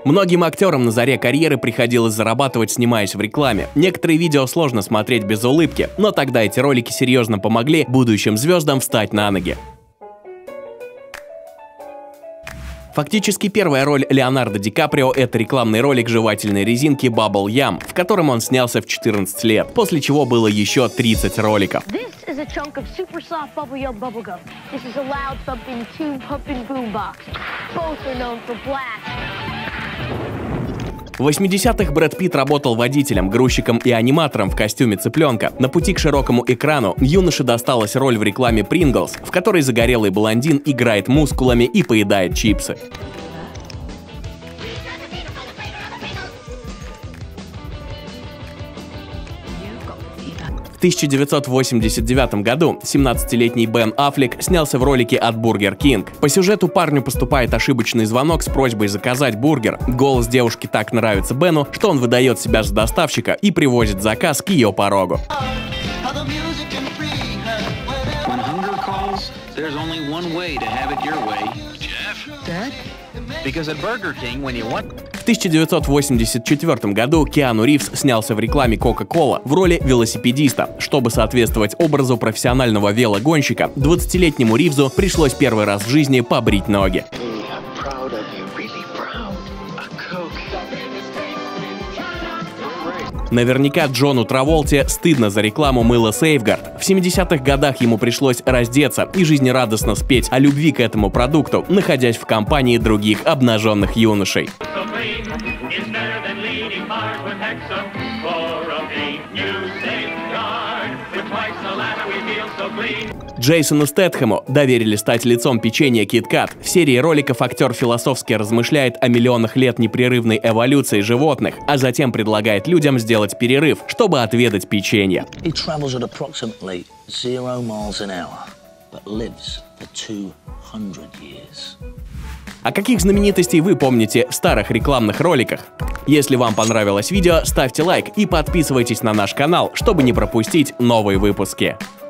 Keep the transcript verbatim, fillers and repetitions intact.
Многим актерам на заре карьеры приходилось зарабатывать, снимаясь в рекламе. Некоторые видео сложно смотреть без улыбки, но тогда эти ролики серьезно помогли будущим звездам встать на ноги. Фактически первая роль Леонардо Ди Каприо — это рекламный ролик жевательной резинки Bubble Yum, в котором он снялся в четырнадцать лет, после чего было еще тридцать роликов. В восьмидесятых Брэд Питт работал водителем, грузчиком и аниматором в костюме цыпленка. На пути к широкому экрану юноше досталась роль в рекламе Принглс, в которой загорелый блондин играет мускулами и поедает чипсы. В тысяча девятьсот восемьдесят девятом году семнадцатилетний Бен Аффлек снялся в ролике от Burger King. По сюжету парню поступает ошибочный звонок с просьбой заказать бургер. Голос девушки так нравится Бену, что он выдает себя за доставщика и привозит заказ к ее порогу. В тысяча девятьсот восемьдесят четвёртом году Киану Ривз снялся в рекламе Coca-Cola в роли велосипедиста. Чтобы соответствовать образу профессионального велогонщика, двадцатилетнему Ривзу пришлось первый раз в жизни побрить ноги. Наверняка Джону Траволте стыдно за рекламу мыла Safeguard. В семидесятых годах ему пришлось раздеться и жизнерадостно спеть о любви к этому продукту, находясь в компании других обнаженных юношей. Джейсону Стэтхэму доверили стать лицом печенья Kit Kat. В серии роликов актер философски размышляет о миллионах лет непрерывной эволюции животных, а затем предлагает людям сделать перерыв, чтобы отведать печенье. А каких знаменитостей вы помните в старых рекламных роликах? Если вам понравилось видео, ставьте лайк и подписывайтесь на наш канал, чтобы не пропустить новые выпуски.